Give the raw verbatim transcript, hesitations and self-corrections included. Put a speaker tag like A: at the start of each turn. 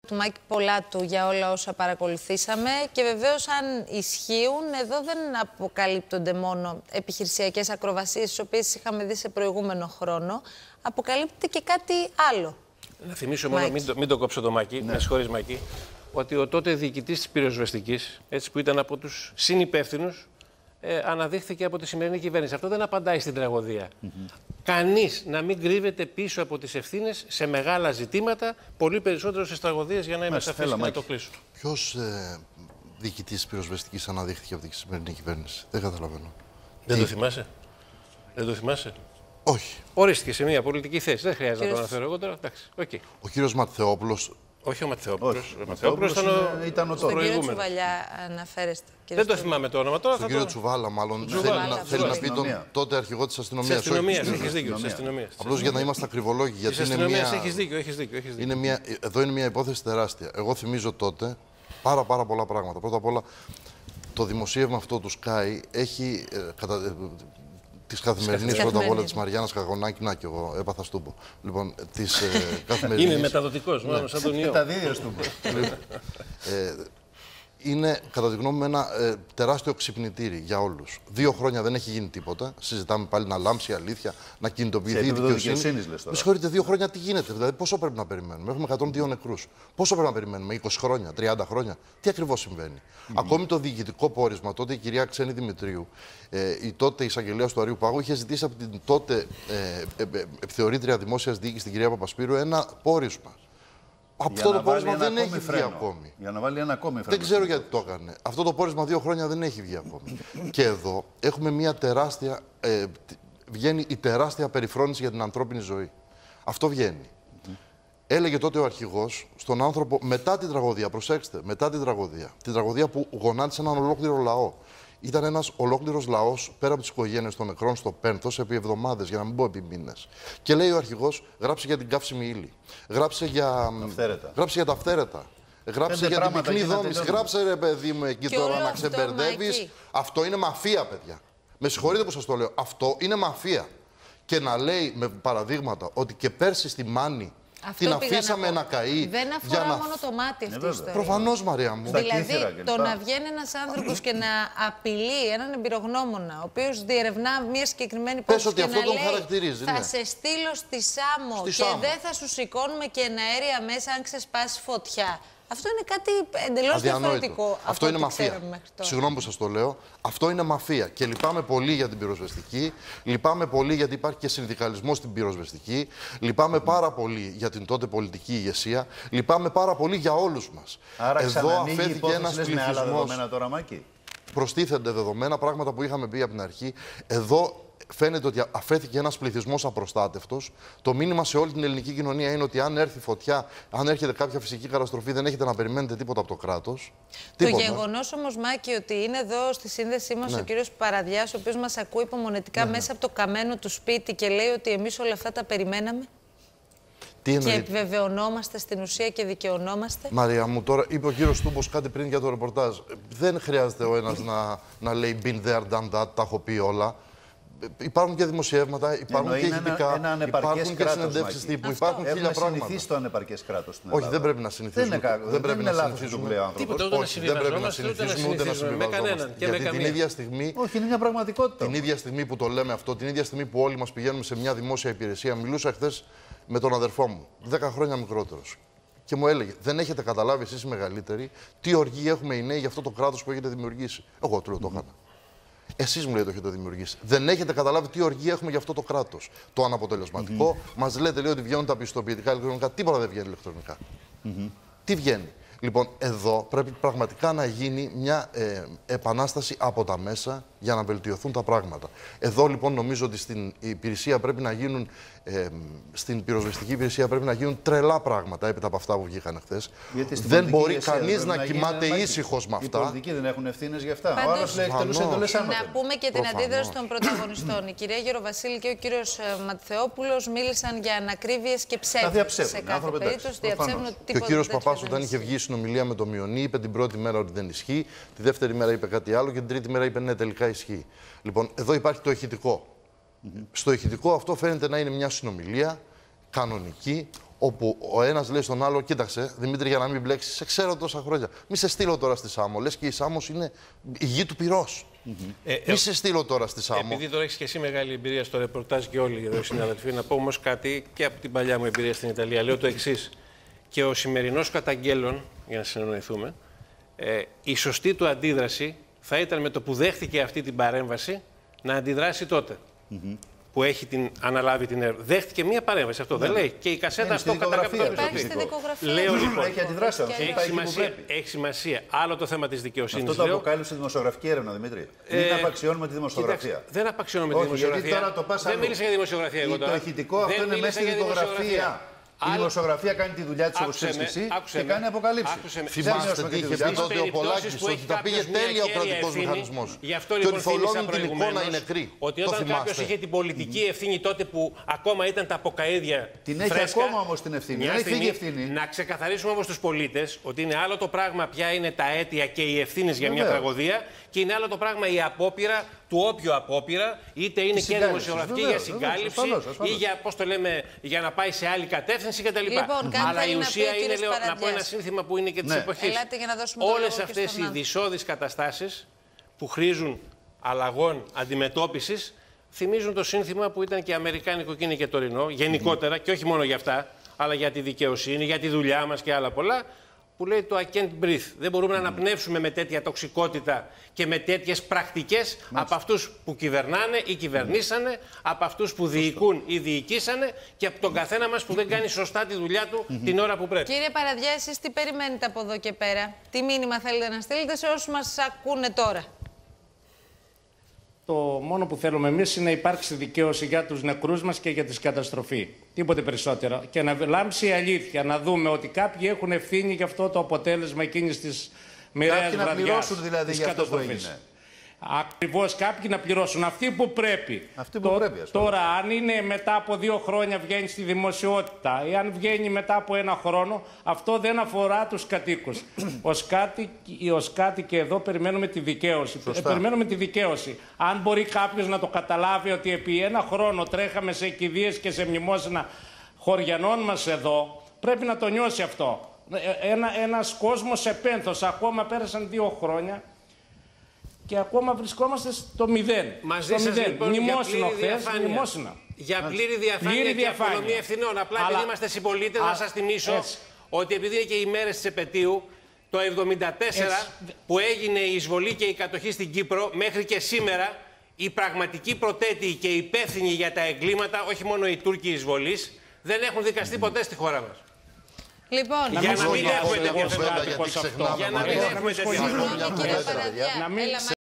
A: του Μάκη Πολάτου για όλα όσα παρακολουθήσαμε και βεβαίως αν ισχύουν, εδώ δεν αποκαλύπτονται μόνο επιχειρησιακές ακροβασίες, τις οποίες είχαμε δει σε προηγούμενο χρόνο, αποκαλύπτεται και κάτι άλλο.
B: Να θυμίσω μόνο, μην το, μην το κόψω το Μάκη, ναι. με συγχωρείς Μάκη, ότι ο τότε διοικητής της πυροσβεστικής, έτσι που ήταν από τους συνυπεύθυνους, ε, αναδείχθηκε από τη σημερινή κυβέρνηση. Αυτό δεν απαντάει στην τραγωδία. Mm-hmm. Κανείς να μην κρύβεται πίσω από τις ευθύνες σε μεγάλα ζητήματα, πολύ περισσότερο στις τραγωδίες, για να είμαι σαφής και να το κλείσω.
C: Ποιος ε, διοικητής της πυροσβεστικής αναδείχθηκε από τη σημερινή κυβέρνηση? Δεν καταλαβαίνω.
B: Δεν
C: Τι...
B: το θυμάσαι? Δεν το θυμάσαι?
C: Όχι.
B: Ορίστηκε σε μια πολιτική θέση. Δεν χρειάζεται Κύριος... να το αναφέρω εγώ τώρα. Εντάξει. Okay.
C: Ο κύριος Ματθεόπουλος.
B: Όχι ο Ματθεόπουλος. Ο Ματθεόπουλος ήταν ο,
A: ήταν ο στον κύριο Τσουβαλιά αναφέρεστε.
B: Δεν το θυμάμαι το όνομα τώρα.
C: Στον κύριο το... Τσουβάλα, μάλλον.
B: Τσουβάλα,
C: θέλει, να, θέλει να πει τον τότε αρχηγό της αστυνομίας.
B: Της αστυνομίας, έχεις δίκιο.
C: Απλώς για να είμαστε ακριβολόγοι.
B: Της αστυνομίας έχεις δίκιο, έχεις δίκιο.
C: Είναι μια, εδώ είναι μια υπόθεση τεράστια. Εγώ θυμίζω τότε πάρα, πάρα πολλά πράγματα. Πρώτα απ' όλα, το δημοσίευμα αυτό του Sky έχει. Ε, κατα... Τη καθημερινή πρώτα απ' όλα τη Μαριάννα Καγωνάκη, να και εγώ έπαθα στούμπο. Λοιπόν, τη ε, καθημερινή.
B: Είναι μεταδοτικό, μόνο σαν τον ιό.
D: Τα δύο στούμπο.
C: Είναι, κατά τη γνώμη μου, ένα ε, τεράστιο ξυπνητήρι για όλους. Δύο χρόνια δεν έχει γίνει τίποτα. Συζητάμε πάλι να λάμψει η αλήθεια, να κινητοποιηθεί η δικαιοσύνη. Με συγχωρείτε, δύο χρόνια τι γίνεται? Δηλαδή, πόσο πρέπει να περιμένουμε? Έχουμε εκατόν δύο νεκρούς. Πόσο πρέπει να περιμένουμε? είκοσι χρόνια, τριάντα χρόνια? Τι ακριβώς συμβαίνει? Mm-hmm. Ακόμη το διοικητικό πόρισμα, τότε η κυρία Ξένη Δημητρίου, ε, η τότε εισαγγελέας του Αριού Πάγου, είχε ζητήσει από την τότε ε, ε, ε, επιθεωρήτρια δημόσιας διοίκησης, την κυρία Παπασπύρου, ένα πόρισμα. Αυτό το πόρισμα δεν έχει βγει φρένο. ακόμη.
D: Για να βάλει ένα ακόμη φρένο.
C: Δεν ξέρω γιατί το έκανε. Αυτό το πόρισμα δύο χρόνια δεν έχει βγει ακόμη. Και εδώ έχουμε μια τεράστια. Ε, βγαίνει η τεράστια περιφρόνηση για την ανθρώπινη ζωή. Αυτό βγαίνει. Mm-hmm. Έλεγε τότε ο αρχηγός στον άνθρωπο μετά την τραγωδία, προσέξτε, μετά την τραγωδία. Την τραγωδία που γονάτισε έναν ολόκληρο λαό. Ήταν ένας ολόκληρος λαός πέρα από τις οικογένειες των νεκρών στο πένθος επί εβδομάδες, για να μην πω επί μήνες. Και λέει ο αρχηγός, γράψε για την καύσιμη ύλη. Γράψε για, γράψε για τα αυθαίρετα. Γράψε για την πυκνή δόμηση. Γράψε ρε παιδί μου εκεί τώρα να ξεμπερδεύεις. Αυτό είναι μαφία, παιδιά. Με συγχωρείτε που σας το λέω. Αυτό είναι μαφία. Και να λέει με παραδείγματα ότι και πέρσι στη Μάνη
A: αυτό
C: την αφήσαμε να καεί.
A: Δεν αφορά να... μόνο το μάτι αυτή η ιστορία.
C: Προφανώς, Μαρία μου.
A: Δηλαδή, το να βγαίνει ένας άνθρωπος και να απειλεί έναν εμπειρογνώμονα, ο οποίος διερευνά μια συγκεκριμένη υπόθεση και
C: αυτό
A: να
C: τον
A: λέει
C: χαρακτηρίζει,
A: θα
C: ναι.
A: σε στείλω στη Σάμο
C: στη
A: και
C: Σάμο.
A: δεν θα σου σηκώνουμε και αέρια μέσα αν ξεσπάσει φωτιά. Αυτό είναι κάτι εντελώς διαφορετικό. Αυτό,
C: αυτό είναι μαφία. Συγγνώμη που σας το λέω. Αυτό είναι μαφία. Και λυπάμαι πολύ για την πυροσβεστική. Λυπάμαι πολύ γιατί υπάρχει και συνδικαλισμός στην πυροσβεστική. Λυπάμαι mm. πάρα πολύ για την τότε πολιτική ηγεσία. Λυπάμαι πάρα πολύ για όλους μας.
D: Άρα
C: εδώ αφέθηκε ένας
D: πληθυσμός. Με άλλα δεδομένα τώρα, Μάκη.
C: Προστίθενται δεδομένα, πράγματα που είχαμε πει από την αρχή. Εδώ φαίνεται ότι αφέθηκε ένας πληθυσμός απροστάτευτος. Το μήνυμα σε όλη την ελληνική κοινωνία είναι ότι αν έρθει φωτιά, αν έρχεται κάποια φυσική καταστροφή, δεν έχετε να περιμένετε τίποτα από το κράτος.
A: Το γεγονός όμως, Μάκη, ότι είναι εδώ στη σύνδεσή μας ναι. ο κύριος Παραδιάς, ο οποίος μας ακούει υπομονετικά ναι, μέσα ναι. από το καμένο του σπίτι και λέει ότι εμείς όλα αυτά τα περιμέναμε. Τι και επιβεβαιωνόμαστε στην ουσία και δικαιωνόμαστε.
C: Μαρία μου, τώρα είπε ο κύριος Στούμπος κάτι πριν για το ρεπορτάζ. Δεν χρειάζεται ο ένας να, να λέει been there, done that, τα έχω πει όλα. Υπάρχουν και δημοσιεύματα, υπάρχουν
D: Εννοεί
C: και ηχητικά,
D: ένα, ένα
C: υπάρχουν και συνεντεύξεις τύπου, υπάρχουν χίλια πράγματα.
D: Έχουμε συνηθίσει το ανεπαρκές κράτος.
C: Όχι, δεν πρέπει να συνηθίζουμε.
D: Δεν είναι,
C: δεν πρέπει
D: δεν
C: να
D: είναι
C: συνηθίζουμε.
D: Όχι,
C: δεν πρέπει να συνηθίζουμε ούτε να συμβιβαζόμαστε. Γιατί την ίδια στιγμή.
D: Όχι, είναι μια πραγματικότητα.
C: Την ίδια στιγμή που το λέμε αυτό, την ίδια στιγμή που όλοι μας πηγαίνουμε σε μια δημόσια υπηρεσία, μιλούσα χθες με τον αδερφό μου, δέκα χρόνια μικρότερος. Και μου έλεγε: δεν έχετε καταλάβει εσείς οι μεγαλύτεροι τι οργή έχουμε οι νέοι για αυτό το κράτος που έχετε δημιουργήσει. Εγώ του λέω: το έκανα. Εσείς μου λέτε το έχετε δημιουργήσει. Δεν έχετε καταλάβει τι οργή έχουμε για αυτό το κράτος. Το αναποτελεσματικό. Mm-hmm. Μας λέτε λέει, ότι βγαίνουν τα πιστοποιητικά ηλεκτρονικά. Τίποτα δεν βγαίνει ηλεκτρονικά. Mm-hmm. Τι βγαίνει? Λοιπόν, εδώ πρέπει πραγματικά να γίνει μια ε, επανάσταση από τα μέσα για να βελτιωθούν τα πράγματα. Εδώ λοιπόν νομίζω ότι στην υπηρεσία πρέπει να γίνουν, ε, στην πυροσβεστική υπηρεσία πρέπει να γίνουν τρελά πράγματα έπειτα από αυτά που βγήκαν χθες. Δεν μπορεί κανείς να, να κοιμάται ήσυχος με αυτά.
D: Οι πολιτικοί δεν έχουν ευθύνες για αυτά. Ο άλλος λέει εκτελούσε εντολές άνωθεν.
A: Να πούμε και την Προφανώς. αντίδραση των πρωταγωνιστών. Η κυρία Γεροβασίλη και ο κύριος Ματθεόπουλος μίλησαν για ανακρίβειες και ψεύδες. Σε κάθε περίπτωση διαψεύδουν ότι
C: τίποτα. Και ο κύριος Παπάς όταν είχε βγει συνομιλία με το Μιονί είπε την πρώτη μέρα ότι δεν ισχύει, τη δεύτερη μέρα είπε κάτι άλλο και την τρίτη μέρα είπε ναι, τελικά ισχύει. Λοιπόν, εδώ υπάρχει το ηχητικό. Mm-hmm. Στο ηχητικό αυτό φαίνεται να είναι μια συνομιλία κανονική, Όπου ο ένας λέει στον άλλο, κοίταξε, Δημήτρη, για να μην μπλέξεις, σε ξέρω τόσα χρόνια. Μη σε στείλω τώρα στη Σάμο. Λες και η Σάμος είναι η γη του πυρός. Mm-hmm. ε, Μη ε, σε στείλω τώρα στη Σάμο.
B: Επειδή τώρα έχεις και εσύ μεγάλη εμπειρία στο ρεπορτάζ και όλοι εδώ οι συναδελφοί, να πω όμως κάτι και από την παλιά μου εμπειρία στην Ιταλία. Λέω το εξής. Και ο σημερινός καταγγέλων, για να συνεννοηθούμε, ε, η σωστή του αντίδραση θα ήταν με το που δέχτηκε αυτή την παρέμβαση να αντιδράσει τότε. Mm-hmm. Που έχει την, αναλάβει την έρευνα. Δέχτηκε μία παρέμβαση. Αυτό ναι. δεν λέει. Και η κασέτα αυτό κατά κάποιο τρόπο. Λέω λοιπόν.
D: Έχει αντιδράσει.
B: Έχει, σημασία, έχει σημασία. Άλλο το θέμα της δικαιοσύνης.
D: Αυτό το αποκάλυψε η δημοσιογραφική έρευνα, Δημήτρη. Ε, Μην απαξιώνουμε τη δημοσιογραφία.
B: Κοιτάξτε, δεν απαξιώνουμε τη δημοσιογραφία.
D: Τώρα το
B: δεν μίλησα για δημοσιογραφία εγώ τώρα.
D: Το ηχητικό αυτό είναι μέσα στη δικογραφία. Η δημοσιογραφία κάνει τη δουλειά της όπως ξέρεις και εσύ και κάνει αποκαλύψεις.
C: Θυμάστε τι είχε πει τότε ο Πολάκης, ότι τα πήγε τέλεια ο κρατικός μηχανισμός.
B: Γι' αυτό
C: και
B: λοιπόν
C: ορθολόγησε την εικόνα οι νεκροί.
B: Ότι όταν κάποιος είχε την πολιτική ευθύνη τότε που ακόμα ήταν τα αποκαΐδια
D: την έχει ακόμα όμως την ευθύνη.
B: Μια ευθύνη. Να ξεκαθαρίσουμε όμως τους πολίτες ότι είναι άλλο το πράγμα ποια είναι τα αίτια και οι ευθύνες για μια τραγωδία και είναι άλλο το πράγμα η απόπειρα του όποιου απόπειρα, είτε είναι και δημοσιογραφική για συγκάλυψη ή για, πώς το λέμε, για να πάει σε άλλη κατεύθυνση κτλ.
A: Λοιπόν,
B: αλλά η ουσία είναι, λέω, να πω ένα σύνθημα που είναι και της
A: ναι.
B: εποχής.
A: Όλες
B: Όλες αυτές οι δυσώδεις καταστάσεις που χρήζουν αλλαγών αντιμετώπισης θυμίζουν το σύνθημα που ήταν και αμερικάνικο και είναι και τωρινό, γενικότερα mm. και όχι μόνο για αυτά, αλλά για τη δικαιοσύνη, για τη δουλειά μας και άλλα πολλά. Που λέει το I can't breathe. Δεν μπορούμε mm. να αναπνεύσουμε με τέτοια τοξικότητα και με τέτοιες πρακτικές mm. από αυτούς που κυβερνάνε ή κυβερνήσανε, mm. από αυτούς που διοικούν ή διοικήσανε και από τον καθένα μας που δεν κάνει σωστά τη δουλειά του mm-hmm. την ώρα που πρέπει.
A: Κύριε Παραδιά, εσείς τι περιμένετε από εδώ και πέρα? Τι μήνυμα θέλετε να στείλετε σε όσους μας ακούνε τώρα?
E: Το μόνο που θέλουμε εμείς είναι να υπάρξει δικαίωση για τους νεκρούς μας και για τη καταστροφή. Τίποτε περισσότερο. Και να λάμψει η αλήθεια, να δούμε ότι κάποιοι έχουν ευθύνη για αυτό το αποτέλεσμα εκείνης της μοιραίας βραδιάς.
D: Κάποιοι να πληρώσουν δηλαδή για αυτό που έγινε.
E: Ακριβώς, κάποιοι να πληρώσουν. Αυτοί που πρέπει.
D: Αυτοί που
E: το,
D: πρέπει
E: τώρα, αν είναι μετά από δύο χρόνια βγαίνει στη δημοσιότητα ή αν βγαίνει μετά από ένα χρόνο, αυτό δεν αφορά τους κατοίκους. Ως κάτοικοι, ως κάτοικοι εδώ περιμένουμε τη δικαίωση. Ε, περιμένουμε τη δικαίωση. Αν μπορεί κάποιος να το καταλάβει ότι επί ένα χρόνο τρέχαμε σε κηδείες και σε μνημόσυνα χωριανών μας εδώ, πρέπει να το νιώσει αυτό. Ένα, ένας κόσμος σε πένθος. Ακόμα πέρασαν δύο χρόνια. Και ακόμα βρισκόμαστε στο μηδέν.
B: Μαζί
E: στο
B: σας
E: μηδέν.
B: λοιπόν
E: Μνημόσυνο χθες, μνημόσυνα.
B: Για πλήρη διαφάνεια πλήρη και διαφάνεια. Απονομία ευθυνών. Απλά αλλά... επειδή είμαστε συμπολίτες, να σας θυμίσω έτσι. Ότι επειδή είναι και οι μέρες της επετείου, το εβδομήντα τέσσερα έτσι. Που έγινε η εισβολή και η κατοχή στην Κύπρο, μέχρι και σήμερα, οι πραγματικοί προτέτειοι και οι υπεύθυνοι για τα εγκλήματα, όχι μόνο οι Τούρκοι εισβολής, δεν έχουν δικαστεί mm. ποτέ στη χώρα μας.
A: Λοιπόν,
B: για να μην έχουμε τέτοια θέματα. Για να μην έχουμε τέτοια θέματα.